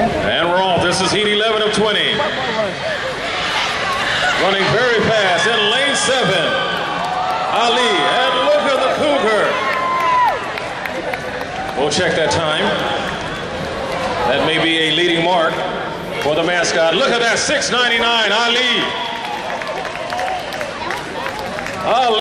And we're off. This is heat 11 of 20. Running very fast in lane 7. Ali, and look at the Cougar. We'll check that time. That may be a leading mark for the mascot. Look at that, 6:99, Ali. Ali.